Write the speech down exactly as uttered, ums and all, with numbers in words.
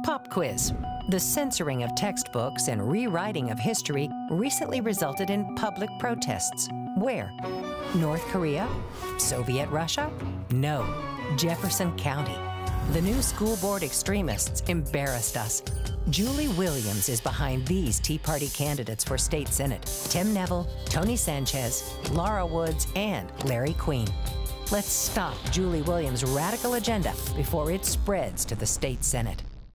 Pop quiz. The censoring of textbooks and rewriting of history recently resulted in public protests. Where? North Korea? Soviet Russia? No, Jefferson County. The new school board extremists embarrassed us. Julie Williams is behind these Tea Party candidates for state senate: Tim Neville, Tony Sanchez, Laura Woods, and Larry Queen. Let's stop Julie Williams' radical agenda before it spreads to the state senate.